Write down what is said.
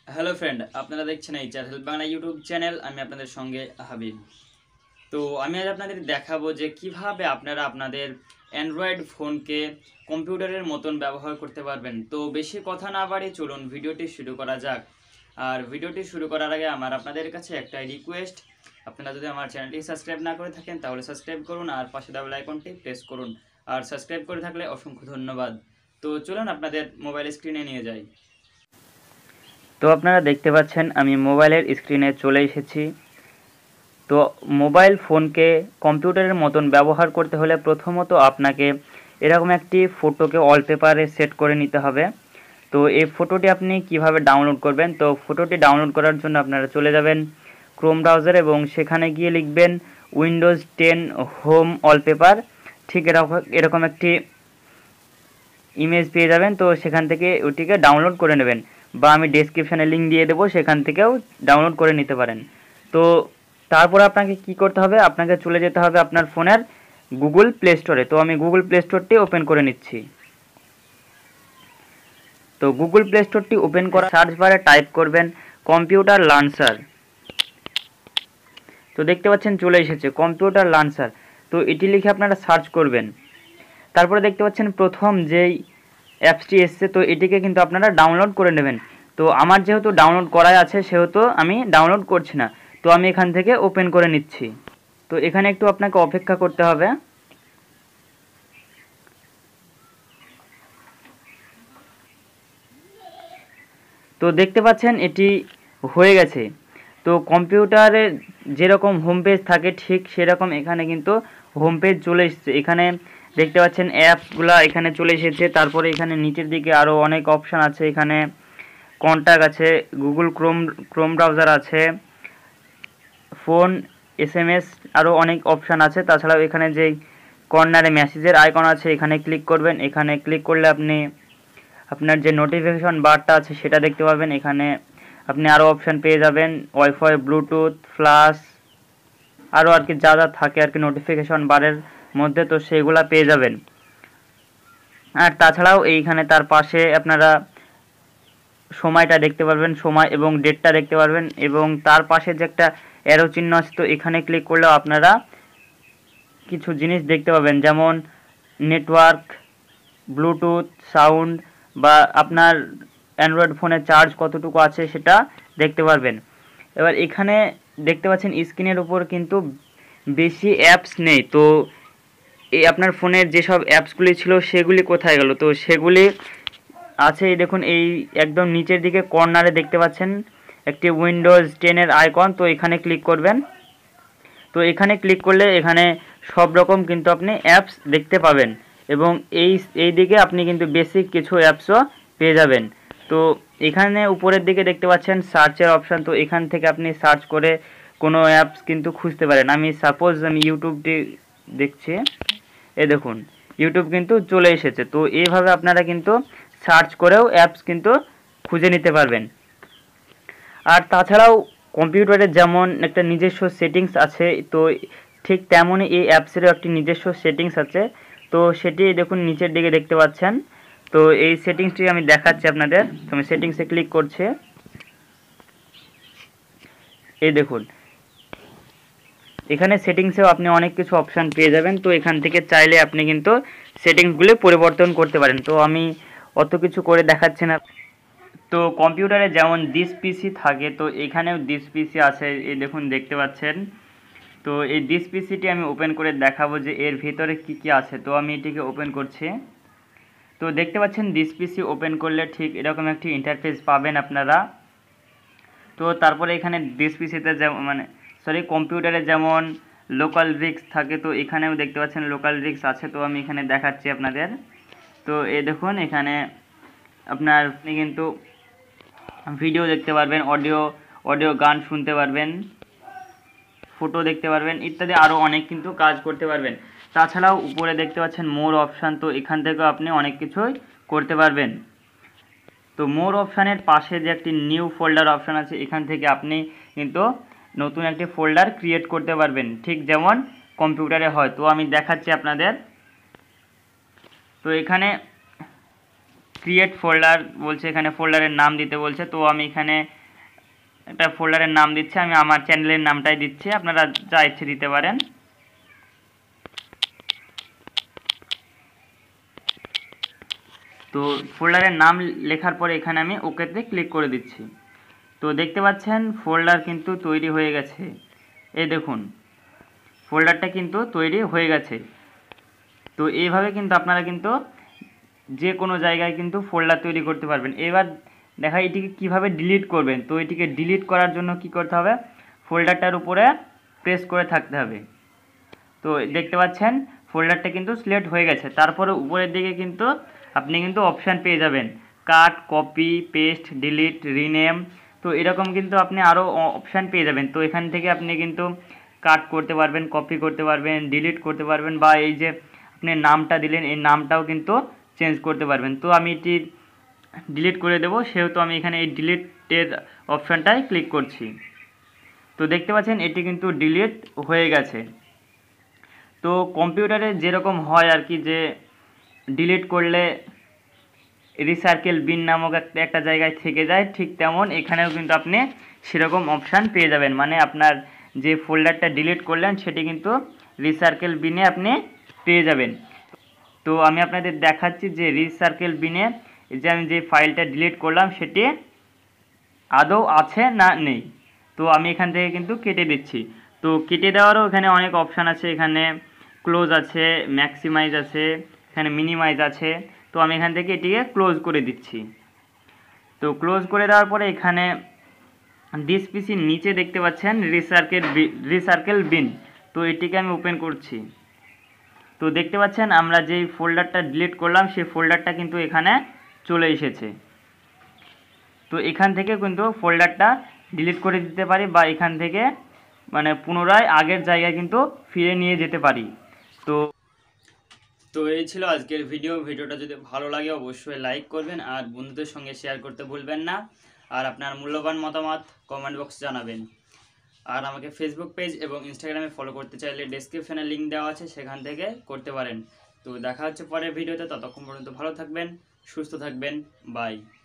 Hello friend, আপনারা দেখছেন HR help Bangla YouTube channel. আমি আপনাদের সঙ্গে হাবিব। তো আমি আজ আপনাদের দেখাবো যে কিভাবে আপনারা আপনাদের অ্যান্ড্রয়েড ফোনকে কম্পিউটারের মতন ব্যবহার করতে পারবেন। তো বেশি কথা না বাড়িয়ে চলুন ভিডিওটি শুরু করা যাক। আর ভিডিওটি শুরু করার আগে আমার আপনাদের কাছে একটাই রিকোয়েস্ট, আপনারা যদি আমার চ্যানেলটি সাবস্ক্রাইব না করে থাকেন তাহলে সাবস্ক্রাইব করুন আর পাশে দেওয়া বেল আইকনটি প্রেস করুন। আর সাবস্ক্রাইব করে থাকলে অসংখ্য ধন্যবাদ। তো চলুন আপনাদের মোবাইল স্ক্রিনে নিয়ে যাই। তো আপনারা দেখতে পাচ্ছেন আমি মোবাইলের স্ক্রিনে চলে এসেছি। তো মোবাইল ফোনকে কম্পিউটারের মতন ব্যবহার করতে হলে প্রথমত আপনাকে এরকম একটি ফটোকে ওয়ালপেপারে সেট করে নিতে হবে। তো এই ফটোটি আপনি কিভাবে ডাউনলোড করবেন, তো ফটোটি ডাউনলোড করার জন্য আপনারা চলে যাবেন ক্রোম ব্রাউজার এবং সেখানে গিয়ে লিখবেন উইন্ডোজ 10 হোম ওয়ালপেপার। ঠিক এরকম একটি ইমেজ পেয়ে যাবেন। তো সেখান থেকে ওটিকে ডাউনলোড করে নেবেন, বা আমি ডেসক্রিপশানে লিঙ্ক দিয়ে দেবো, সেখান থেকেও ডাউনলোড করে নিতে পারেন। তো তারপর আপনাকে কি করতে হবে, আপনাকে চলে যেতে হবে আপনার ফোনের গুগল প্লে স্টোরে। তো আমি গুগল প্লে স্টোরটি ওপেন করে নিচ্ছি। তো গুগল প্লে স্টোরটি ওপেন করা সার্চ বারে টাইপ করবেন কম্পিউটার লঞ্চার। তো দেখতে পাচ্ছেন চলে এসেছে কম্পিউটার লঞ্চার। তো এটি লিখে আপনারা সার্চ করবেন। তারপরে দেখতে পাচ্ছেন প্রথম যেই অ্যাপসটি এসছে, তো এটিকে কিন্তু আপনারা ডাউনলোড করে নেবেন। তো আমার যেহেতু ডাউনলোড করাই আছে সেহেতু আমি ডাউনলোড করছি না। তো আমি এখান থেকে ওপেন করে নিচ্ছি। তো এখানে একটু আপনাকে অপেক্ষা করতে হবে। তো দেখতে পাচ্ছেন এটি হয়ে গেছে। তো কম্পিউটারে যেরকম হোম পেজ থাকে ঠিক সেরকম এখানে কিন্তু হোম পেজ চলে এসেছে। এখানে দেখতে পাচ্ছেন অ্যাপসগুলো এখানে চলে এসেছে। তারপরে এখানে নিচের দিকে আরও অনেক অপশান আছে। এখানে কন্ট্যাক্ট আছে, গুগল ক্রোম ব্রাউজার আছে, ফোন, এসএমএস, আরও অনেক অপশান আছে। তাছাড়াও এখানে যেই কর্নারে মেসেজের আইকন আছে এখানে ক্লিক করবেন। এখানে ক্লিক করলে আপনি আপনার যে নোটিফিকেশন বারটা আছে সেটা দেখতে পাবেন। এখানে আপনি আরও অপশান পেয়ে যাবেন, ওয়াইফাই, ব্লুটুথ, ফ্ল্যাশ, আরও আর কি যা যা থাকে আর কি নোটিফিকেশন বারের মধ্যে, তো সেগুলা পেয়ে যাবেন। আর তাছাড়াও এইখানে তার পাশে আপনারা সময়টা দেখতে পারবেন, সময় এবং ডেটটা দেখতে পারবেন, এবং তার পাশে যে একটা অ্যারো চিহ্ন আছে তো এখানে ক্লিক করলেও আপনারা কিছু জিনিস দেখতে পাবেন, যেমন নেটওয়ার্ক, ব্লুটুথ, সাউন্ড, বা আপনার অ্যান্ড্রয়েড ফোনে চার্জ কতটুকু আছে সেটা দেখতে পারবেন। এবার এখানে দেখতে পাচ্ছেন স্ক্রিনের উপর কিন্তু বেশি অ্যাপস নেই। তো এই আপনার ফোনের যেসব অ্যাপসগুলি ছিল সেগুলি কোথায় গেল, তো সেগুলি আছে এই দেখুন এই একদম নিচের দিকে কর্নারে দেখতে পাচ্ছেন একটি উইন্ডোজ 10 আইকন। তো এখানে ক্লিক করবেন। তো এখানে ক্লিক করলে এখানে সব রকম কিন্তু আপনি অ্যাপস দেখতে পাবেন, এবং এই দিকে আপনি কিন্তু বেসিক কিছু অ্যাপসও পেয়ে যাবেন। তো এখানে উপরের দিকে দেখতে পাচ্ছেন সার্চের অপশান। তো এখান থেকে আপনি সার্চ করে কোনো অ্যাপস কিন্তু খুঁজতে পারেন। আমি সাপোজ আমি ইউটিউবটি দেখছি, এ দেখুন ইউটিউব কিন্তু চলে এসেছে। তো এইভাবে আপনারা কিন্তু সার্চ করেও অ্যাপস কিন্তু খুঁজে নিতে পারবেন। আর তাছাড়াও কম্পিউটারের যেমন একটা নিজস্ব সেটিংস আছে, তো ঠিক তেমনই এই অ্যাপসেরও একটি নিজস্ব সেটিংস আছে। তো সেটি দেখুন নিচের দিকে দেখতে পাচ্ছেন। তো এই সেটিংসটি আমি দেখাচ্ছি আপনাদের। তো আমি সেটিংসে ক্লিক করছি। এই দেখুন এখানে সেটিংসেও আপনি অনেক কিছু অপশান পেয়ে যাবেন। তো এখান থেকে চাইলে আপনি কিন্তু সেটিংসগুলো পরিবর্তন করতে পারেন। তো আমি অত কিছু করে দেখাচ্ছি না। তো কম্পিউটারে যেমন দিস পিসি থাকে, তো এখানেও দিস পিসি আছে, এই দেখুন দেখতে পাচ্ছেন। তো এই দিস পিসিটি আমি ওপেন করে দেখাবো যে এর ভিতরে কি কি আছে। তো আমি এটিকে ওপেন করছি। তো দেখতে পাচ্ছেন দিস পিসি ওপেন করলে ঠিক এরকম একটি ইন্টারফেস পাবেন আপনারা। তো তারপরে এখানে দিস পিসিতে যেমন কম্পিউটারে যেমন লোকাল রিক্স থাকে, তো এখানেও দেখতে পাচ্ছেন লোকাল রিক্স আছে। তো আমি এখানে দেখাচ্ছি আপনাদের। তো এই দেখুন এখানে আপনি কিন্তু ভিডিও দেখতে পারবেন, অডিও গান শুনতে পারবেন, ফটো দেখতে পারবেন, ইত্যাদি আরও অনেক কিন্তু কাজ করতে পারবেন। তাছাড়াও উপরে দেখতে পাচ্ছেন মোর অপশান। তো এখান থেকেও আপনি অনেক কিছুই করতে পারবেন। তো মোর অপশানের পাশে যে একটি নিউ ফোল্ডার অপশান আছে, এখান থেকে আপনি কিন্তু নতুন একটি ফোল্ডার ক্রিয়েট করতে পারবেন, ঠিক যেমন কম্পিউটারে হয়। তো আমি দেখাচ্ছি আপনাদের। তো এখানে ক্রিয়েট ফোল্ডার বলছে, এখানে ফোল্ডারের নাম দিতে বলছে। তো আমি এখানে একটা ফোল্ডারের নাম দিচ্ছি, আমি আমার চ্যানেলের নামটাই দিচ্ছি, আপনারা যা ইচ্ছে দিতে পারেন। তো ফোল্ডারের নাম লেখার পরে এখানে আমি ওকেতে ক্লিক করে দিচ্ছি। তো দেখতে পাচ্ছেন ফোল্ডার কিন্তু তৈরি হয়ে গেছে। এই দেখুন ফোল্ডারটা কিন্তু তৈরি হয়ে গেছে। তো এইভাবে কিন্তু আপনারা কিন্তু যে কোনো জায়গায় কিন্তু ফোল্ডার তৈরি করতে পারবেন। এবার দেখা এটিকে কিভাবে ডিলিট করবেন। তো এটিকে ডিলিট করার জন্য কি করতে হবে, ফোল্ডারটার উপরে প্রেস করে থাকতে হবে। তো দেখতে পাচ্ছেন ফোল্ডারটা কিন্তু সিলেক্ট হয়ে গেছে। তারপরে উপরের দিকে কিন্তু আপনি কিন্তু অপশান পেয়ে যাবেন, cut, copy, paste, delete, rename. তো এরকম কিন্তু আপনি আরও অপশান পেয়ে যাবেন। তো এখান থেকে আপনি কিন্তু কাট করতে পারবেন, কপি করতে পারবেন, ডিলিট করতে পারবেন, বা এই যে আপনি নামটা দিলেন এই নামটাও কিন্তু চেঞ্জ করতে পারবেন। তো আমি এটি ডিলিট করে দেবো, সেহেতু আমি এখানে এই ডিলিটের অপশানটায় ক্লিক করছি। তো দেখতে পাচ্ছেন এটি কিন্তু ডিলিট হয়ে গেছে। তো কম্পিউটারে যেরকম হয় আর কি, যে ডিলিট করলে রিসার্কেল বিন নামক একটা জায়গায় থেকে যায়, ঠিক তেমন এখানেও কিন্তু আপনি সেরকম অপশান পেয়ে যাবেন। মানে আপনার যে ফোল্ডারটা ডিলিট করলেন সেটি কিন্তু রিসার্কেল বিনে আপনি পেয়ে যাবেন। তো আমি আপনাদের দেখাচ্ছি যে রিসার্কেল বিনে যে আমি যে ফাইলটা ডিলিট করলাম সেটি আদৌ আছে না নেই। তো আমি এখান থেকে কিন্তু কেটে দিচ্ছি। তো কেটে দেওয়ারও এখানে অনেক অপশান আছে, এখানে ক্লোজ আছে, ম্যাক্সিমাইজ আছে, এখানে মিনিমাইজ আছে। তো আমি এখান থেকে এটিকে ক্লোজ করে দিচ্ছি। তো ক্লোজ করে দেওয়ার পরে এখানে দিস পিসির নিচে দেখতে পাচ্ছেন রিসার্কেল বিন। তো এটিকে আমি ওপেন করছি। তো দেখতে পাচ্ছেন আমরা যেই ফোল্ডারটা ডিলিট করলাম সেই ফোল্ডারটা কিন্তু এখানে চলে এসেছে। তো এখান থেকে কিন্তু ফোল্ডারটা ডিলিট করে দিতে পারি, বা এখান থেকে মানে পুনরায় আগের জায়গায় কিন্তু ফিরে নিয়ে যেতে পারি। তো এই ছিল আজকের ভিডিওটা যদি ভালো লাগে অবশ্যই লাইক করবেন আর বন্ধুদের সঙ্গে শেয়ার করতে ভুলবেন না। আর আপনার মূল্যবান মতামত কমেন্ট বক্সে জানাবেন। আর আমাকে ফেসবুক পেজ এবং ইনস্টাগ্রামে ফলো করতে চাইলে ডেসক্রিপশনে লিঙ্ক দেওয়া আছে, সেখান থেকে করতে পারেন। তো দেখা হচ্ছে পরের ভিডিওতে, ততক্ষণ পর্যন্ত ভালো থাকবেন, সুস্থ থাকবেন, বাই।